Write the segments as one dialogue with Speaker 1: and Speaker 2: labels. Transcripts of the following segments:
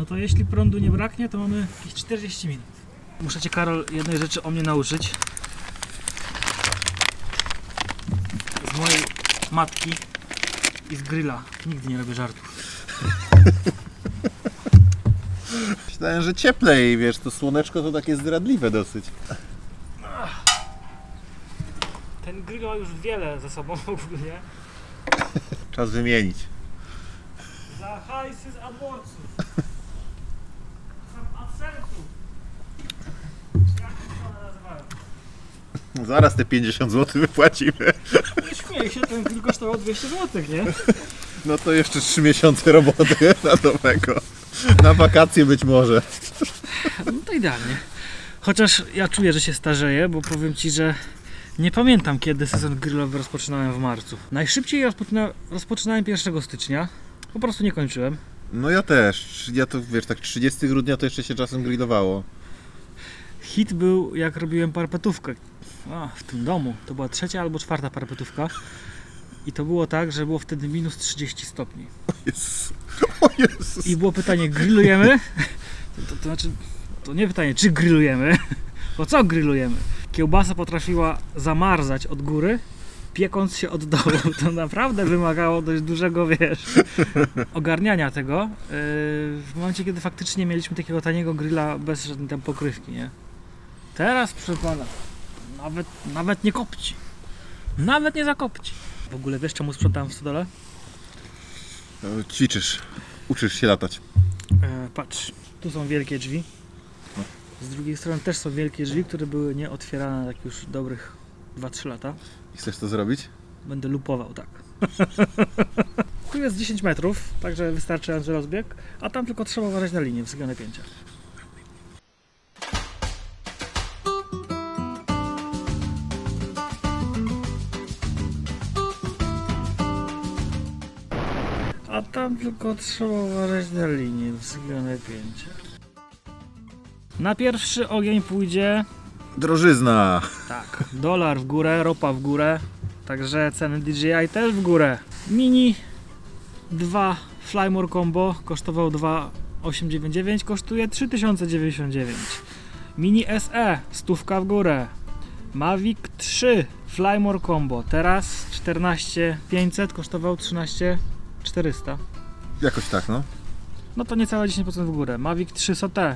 Speaker 1: No to jeśli prądu nie braknie, to mamy jakieś 40 minut. Muszę Cię, Karol, jednej rzeczy o mnie nauczyć. Z mojej matki i z grilla. Nigdy nie robię żartów.
Speaker 2: Myślałem, że cieplej, wiesz, to słoneczko to takie zdradliwe dosyć.
Speaker 1: Ten grill ma już wiele ze sobą ogólnie.
Speaker 2: Czas wymienić.
Speaker 1: Za hajsy z AdWordsów. Sam AdSense'u. Jak to one nazywają?
Speaker 2: Zaraz te 50 zł wypłacimy.
Speaker 1: Nie śmieję się, ten grill kosztował 200 zł, nie?
Speaker 2: No to jeszcze 3 miesiące roboty na nowego. Na wakacje być może.
Speaker 1: No to idealnie. Chociaż ja czuję, że się starzeję, bo powiem Ci, że nie pamiętam, kiedy sezon grillowy rozpoczynałem w marcu. Najszybciej rozpoczynałem 1 stycznia. Po prostu nie kończyłem.
Speaker 2: No ja też. Ja to, wiesz, tak 30 grudnia to jeszcze się czasem grillowało.
Speaker 1: Hit był, jak robiłem parapetówkę. W tym domu. To była 3. albo 4. parapetówka. I to było tak, że było wtedy minus 30 stopni.
Speaker 2: O Jezus. O Jezus.
Speaker 1: I było pytanie, grillujemy? To znaczy, to nie pytanie, czy grillujemy, bo co grillujemy? Kiełbasa potrafiła zamarzać od góry, piekąc się od dołu. To naprawdę wymagało dość dużego, wiesz, ogarniania tego. W momencie, kiedy faktycznie mieliśmy takiego taniego grilla bez żadnej tam pokrywki, nie? Teraz, proszę pana, nawet nie kopci. Nawet nie zakopci. W ogóle wiesz, czemu sprzątałem w stodole?
Speaker 2: Ćwiczysz. Uczysz się latać.
Speaker 1: Patrz, tu są wielkie drzwi. Z drugiej strony też są wielkie drzwi, które były nieotwierane tak już dobrych 2-3 lata.
Speaker 2: I chcesz to zrobić?
Speaker 1: Będę lupował, tak. Tu jest 10 metrów, także wystarczający rozbieg, a tam tylko trzeba uważać na linię, wysokie napięcia. A tam tylko trzeba uważać na linię, wysokie napięcia. Na pierwszy ogień pójdzie...
Speaker 2: Drożyzna!
Speaker 1: Tak, dolar w górę, ropa w górę, także ceny DJI też w górę. Mini 2 Flymore Combo kosztował 2,899, kosztuje 3099. Mini SE, 100 w górę. Mavic 3 Flymore Combo, teraz 14500, kosztował 13400.
Speaker 2: Jakoś tak, no.
Speaker 1: No to niecałe 10% w górę. Mavic 3 SOT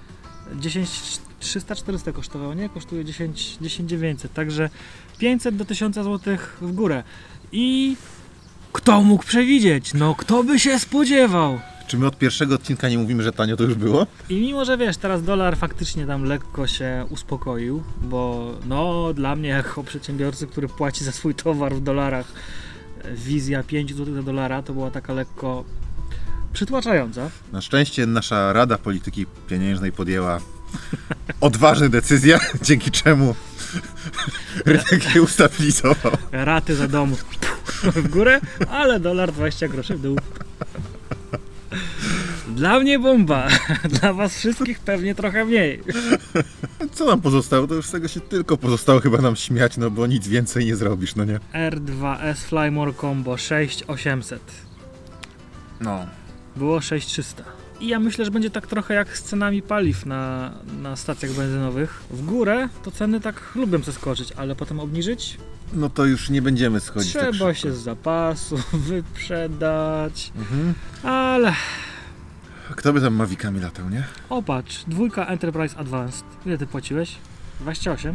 Speaker 1: 10300-400 kosztował, nie? Kosztuje 10900, także 500 do 1000 zł w górę. I kto mógł przewidzieć? No kto by się spodziewał?
Speaker 2: Czy my od pierwszego odcinka nie mówimy, że tanio to już było?
Speaker 1: I mimo, że wiesz, teraz dolar faktycznie tam lekko się uspokoił, bo no dla mnie jako przedsiębiorcy, który płaci za swój towar w dolarach, wizja 5 zł do dolara to była taka lekko przytłaczająca.
Speaker 2: Na szczęście nasza Rada Polityki Pieniężnej podjęła odważne decyzje, dzięki czemu rynek się ustabilizował.
Speaker 1: Raty za dom w górę, ale dolar 20 groszy w dół. Dla mnie bomba, dla was wszystkich pewnie trochę mniej.
Speaker 2: Co nam pozostało? To już z tego się tylko pozostało chyba nam śmiać, no bo nic więcej nie zrobisz, no nie?
Speaker 1: R2S Flymore Combo 6800.
Speaker 2: No.
Speaker 1: Było 6300. I ja myślę, że będzie tak trochę jak z cenami paliw na stacjach benzynowych. W górę to ceny tak lubią zeskoczyć, ale potem obniżyć?
Speaker 2: No to już nie będziemy schodzić tak
Speaker 1: Trzeba
Speaker 2: szybko.
Speaker 1: się z zapasu wyprzedać, ale...
Speaker 2: Kto by tam Mavicami latał, nie?
Speaker 1: Opatrz, 2 Enterprise Advanced. Ile ty płaciłeś? 28?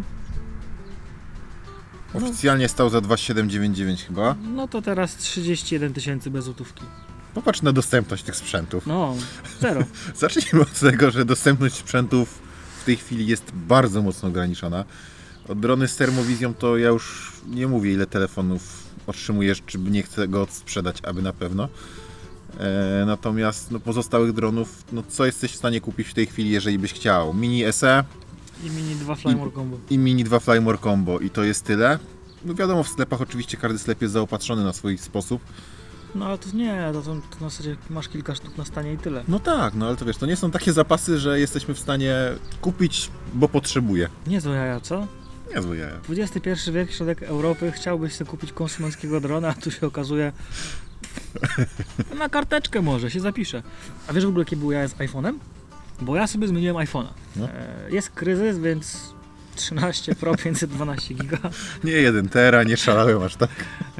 Speaker 2: Oficjalnie stał za 2,799 chyba.
Speaker 1: No to teraz 31 000 bez złotówki.
Speaker 2: Popatrz na dostępność tych sprzętów.
Speaker 1: No, zero.
Speaker 2: Zacznijmy od tego, że dostępność sprzętów w tej chwili jest bardzo mocno ograniczona. Od drony z termowizją to ja już nie mówię, ile telefonów otrzymujesz, czy nie chcę go sprzedać, aby na pewno. Natomiast no, pozostałych dronów, no co jesteś w stanie kupić w tej chwili, jeżeli byś chciał? Mini SE
Speaker 1: I Mini 2 Flymore Combo.
Speaker 2: i Mini 2 Flymore Combo i to jest tyle. No wiadomo, w sklepach oczywiście każdy sklep jest zaopatrzony na swój sposób.
Speaker 1: No ale to nie, to na zasadzie masz kilka sztuk na stanie i tyle.
Speaker 2: No tak, no ale to wiesz, to nie są takie zapasy, że jesteśmy w stanie kupić, bo potrzebuję.
Speaker 1: Niezłe jaja, co?
Speaker 2: Niezłe jaja.
Speaker 1: XXI wiek, środek Europy, chciałbyś sobie kupić konsumenckiego drona, a tu się okazuje Na karteczkę może się zapiszę. A wiesz w ogóle, jakie był ja z iPhone'em? Bo ja sobie zmieniłem iPhone'a.
Speaker 2: No.
Speaker 1: Jest kryzys, więc 13 Pro 512 giga.
Speaker 2: Nie 1 tera, nie szalałem aż tak.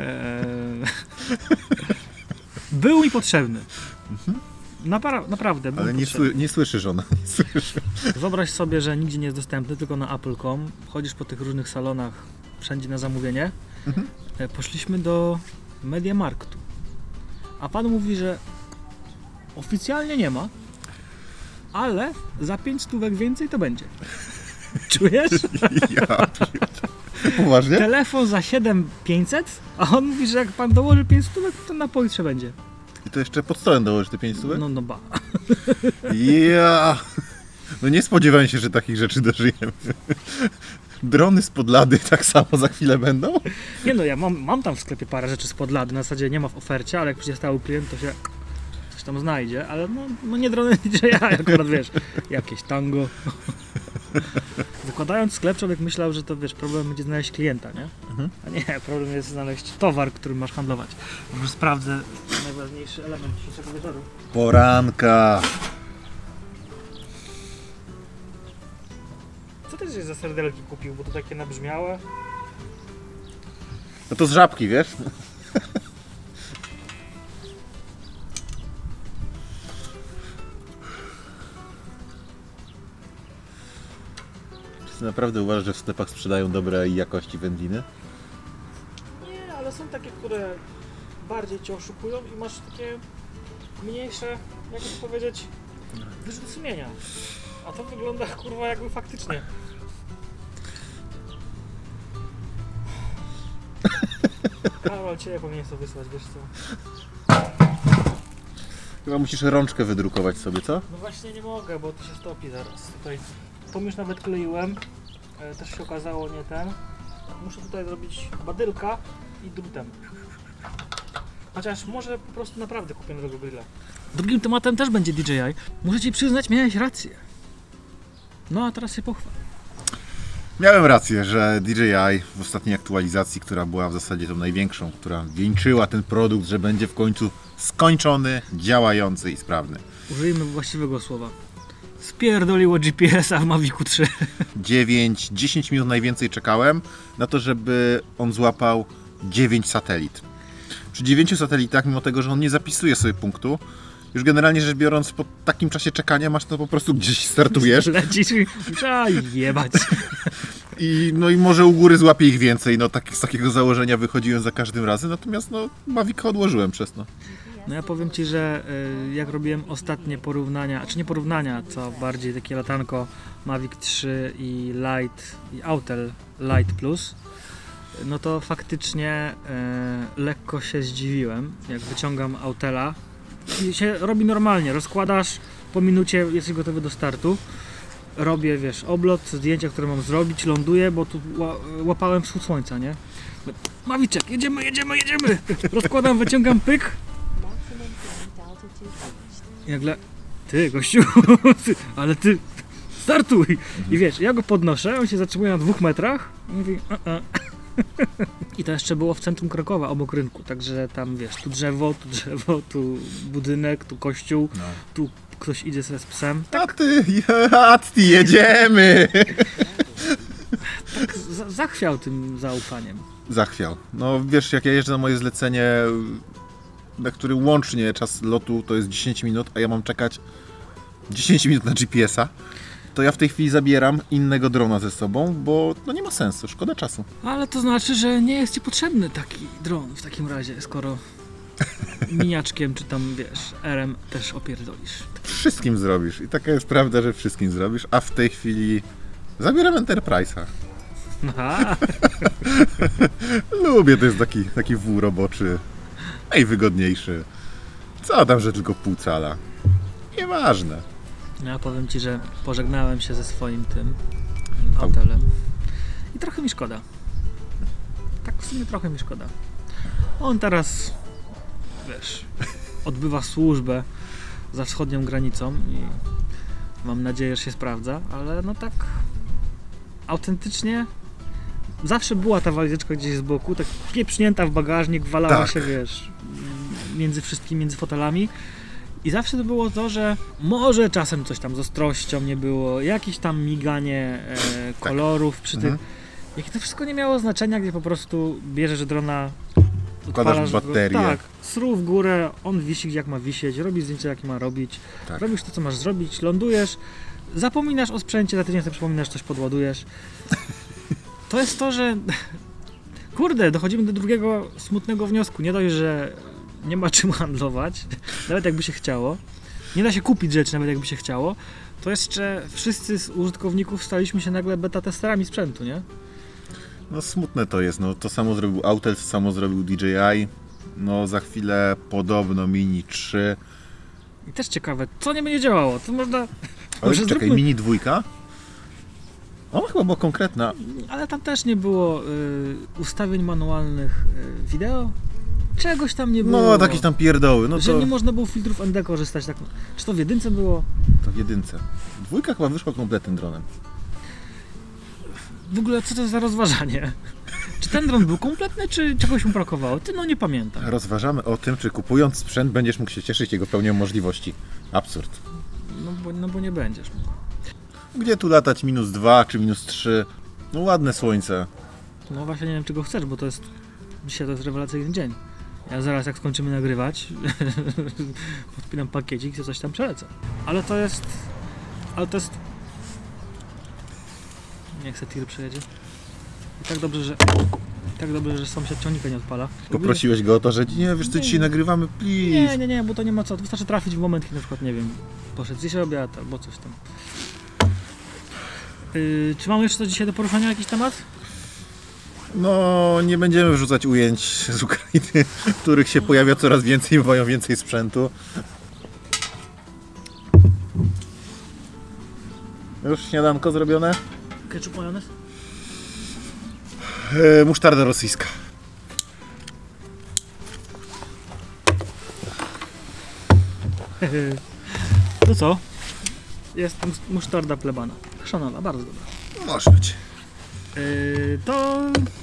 Speaker 1: Był mi potrzebny. Naprawdę był
Speaker 2: Ale
Speaker 1: potrzebny.
Speaker 2: nie słyszysz ona. Nie słyszy.
Speaker 1: Wyobraź sobie, że nigdzie nie jest dostępny, tylko na Apple.com. Chodzisz po tych różnych salonach, wszędzie na zamówienie. Poszliśmy do MediaMarktu. A pan mówi, że oficjalnie nie ma, ale za 5 stówek więcej to będzie. Czujesz?
Speaker 2: Ja. Poważnie?
Speaker 1: Telefon za 7500, a on mówi, że jak pan dołoży 5 stówek, to na pojutrze będzie.
Speaker 2: I to jeszcze pod stołem dołożysz te 5 stówek?
Speaker 1: No ba.
Speaker 2: Ja. No nie spodziewałem się, że takich rzeczy dożyjemy. Drony spod lady tak samo za chwilę będą?
Speaker 1: Nie no, ja mam tam w sklepie parę rzeczy spod lady, na zasadzie nie ma w ofercie, ale jak przyjdzie stały klient, to się coś tam znajdzie, ale no nie drony DJI, akurat wiesz, jakieś tango. Zakładając sklep, człowiek myślał, że to wiesz, problem będzie znaleźć klienta, nie? A nie, problem jest znaleźć towar, którym masz handlować. Może sprawdzę najważniejszy element dzisiejszego wieczoru.
Speaker 2: Poranka.
Speaker 1: Co ty żeś za serdelki kupił, bo to takie nabrzmiałe?
Speaker 2: No to z żabki, wiesz? Czy ty naprawdę uważasz, że w sklepach sprzedają dobrej jakości wędliny?
Speaker 1: Nie, ale są takie, które bardziej cię oszukują i masz takie mniejsze, jakby to powiedzieć, wyrzuty sumienia. A to wygląda kurwa jakby faktycznie. Karol, ciebie powinien sobie wysłać, wiesz co?
Speaker 2: Chyba musisz rączkę wydrukować sobie, co?
Speaker 1: No właśnie nie mogę, bo to się stopi zaraz. Tutaj tą już nawet kleiłem. Też się okazało nie ten. Muszę tutaj zrobić badylka i drutem. Chociaż może po prostu naprawdę kupię nowego grilla. Drugim tematem też będzie DJI. Muszę ci przyznać, miałeś rację. No a teraz się pochwal.
Speaker 2: Miałem rację, że DJI w ostatniej aktualizacji, która była w zasadzie tą największą, która wieńczyła ten produkt, że będzie w końcu skończony, działający i sprawny.
Speaker 1: Użyjmy właściwego słowa. Spierdoliło GPS-a w Mavicu 3.
Speaker 2: 10 minut najwięcej czekałem na to, żeby on złapał 9 satelit. Przy 9 satelitach, mimo tego, że on nie zapisuje sobie punktu, już generalnie rzecz biorąc, po takim czasie czekania masz to po prostu gdzieś startujesz.
Speaker 1: Lecisz i trzeba jebać.
Speaker 2: I może u góry złapie ich więcej. No z takiego założenia wychodziłem za każdym razem, natomiast Mavica odłożyłem przez to.
Speaker 1: No ja powiem ci, że jak robiłem ostatnie porównania, czy nie porównania, co bardziej takie latanko Mavic 3 i Lite i Autel Lite Plus, no to faktycznie lekko się zdziwiłem, jak wyciągam Autela i się robi normalnie, rozkładasz, po minucie jesteś gotowy do startu. Robię, wiesz, oblot, zdjęcia, które mam zrobić, ląduję, bo tu łapałem wschód słońca, nie? Maviczek, jedziemy! Rozkładam, wyciągam pyk. I nagle, ty gościu, ale ty, startuj! I wiesz, ja go podnoszę, on się zatrzymuje na 2 metrach i mówi I to jeszcze było w centrum Krakowa, obok rynku, także tam wiesz, tu drzewo, tu budynek, tu kościół, tu ktoś idzie sobie z psem.
Speaker 2: A ty, jedziemy!
Speaker 1: Tak zachwiał tym zaufaniem.
Speaker 2: Zachwiał. No wiesz, jak ja jeżdżę na moje zlecenie, na który łącznie czas lotu to jest 10 minut, a ja mam czekać 10 minut na GPS-a, to ja w tej chwili zabieram innego drona ze sobą, bo nie ma sensu, szkoda czasu.
Speaker 1: Ale to znaczy, że nie jest ci potrzebny taki dron w takim razie, skoro miniaczkiem czy tam, wiesz, RM też opierdolisz.
Speaker 2: Wszystkim zrobisz i taka jest prawda, że wszystkim zrobisz, a w tej chwili zabieram Enterprise'a.
Speaker 1: Aha.
Speaker 2: Lubię, to jest taki wół roboczy, najwygodniejszy. Co tam, że tylko pół cala. Nieważne.
Speaker 1: Ja powiem ci, że pożegnałem się ze swoim tym Autelem i trochę mi szkoda. Tak w sumie trochę mi szkoda. On teraz, wiesz, odbywa służbę za wschodnią granicą i mam nadzieję, że się sprawdza, ale no tak autentycznie zawsze była ta walizeczka gdzieś z boku, tak pieprznięta w bagażnik, walała się, wiesz, między wszystkimi, między fotelami. I zawsze to było to, że może czasem coś tam z ostrością nie było, jakieś tam miganie kolorów przy tym. Jakie to wszystko nie miało znaczenia, gdzie po prostu bierzesz drona,
Speaker 2: Wkładasz baterię.
Speaker 1: Tak, sru w górę, on wisi jak ma wisieć, robisz zdjęcia jak ma robić, robisz to co masz zrobić, lądujesz, zapominasz o sprzęcie, za tydzień sobie przypominasz, coś podładujesz. To jest to, że kurde, dochodzimy do drugiego smutnego wniosku. Nie dość, że nie ma czym handlować, nawet jakby się chciało. Nie da się kupić rzeczy, nawet jakby się chciało. To jeszcze wszyscy z użytkowników staliśmy się nagle beta testerami sprzętu, nie?
Speaker 2: No smutne to jest, no to samo zrobił Autel, samo zrobił DJI. No za chwilę podobno Mini 3.
Speaker 1: I też ciekawe, co nie będzie działało, to można...
Speaker 2: Ale
Speaker 1: może
Speaker 2: czekaj,
Speaker 1: zróbmy...
Speaker 2: Mini 2? Ona chyba była konkretna.
Speaker 1: Ale tam też nie było ustawień manualnych wideo. Czegoś tam nie było.
Speaker 2: No, jakieś tam pierdoły. No
Speaker 1: że
Speaker 2: to...
Speaker 1: nie można było filtrów ND korzystać. Tak. Czy to w jedynce było?
Speaker 2: To w jedynce. 2 chyba wyszła kompletnym dronem.
Speaker 1: W ogóle co to jest za rozważanie? Czy ten dron był kompletny, czy czegoś mu brakowało? Ty no nie pamiętam.
Speaker 2: Rozważamy o tym, czy kupując sprzęt będziesz mógł się cieszyć jego pełnią możliwości. Absurd.
Speaker 1: No bo nie będziesz mógł.
Speaker 2: Gdzie tu latać -2 czy -3? No ładne słońce.
Speaker 1: No właśnie nie wiem czego chcesz, bo to jest... Dzisiaj to jest rewelacyjny dzień. Ja zaraz jak skończymy nagrywać, podpinam pakiecik i coś tam przelecę. Ale to jest... Niech se tir przejedzie. I tak dobrze, że sąsiad ciągnika nie odpala.
Speaker 2: Poprosiłeś go o to, że nie, wiesz co, dzisiaj nagrywamy, please.
Speaker 1: Nie, bo to nie ma co. Wystarczy trafić w moment, kiedy na przykład, nie wiem, poszedł zjeść obiad albo coś tam. Czy mamy jeszcze dzisiaj do poruszania jakiś temat?
Speaker 2: No, nie będziemy wrzucać ujęć z Ukrainy, których się pojawia coraz więcej i mają więcej sprzętu. Już śniadanko zrobione?
Speaker 1: Ketchup, majonez?
Speaker 2: Musztarda rosyjska.
Speaker 1: To co? Jest musztarda plebana. Chrzanowa, bardzo dobra.
Speaker 2: Może być.
Speaker 1: To...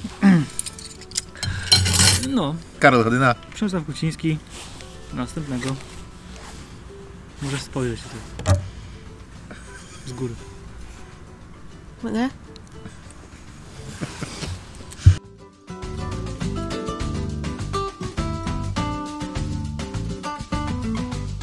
Speaker 1: No.
Speaker 2: Karol Chodyna.
Speaker 1: Przemysław Kuciński. Następnego. Możesz spojrzeć tutaj. Z góry.
Speaker 3: Nie?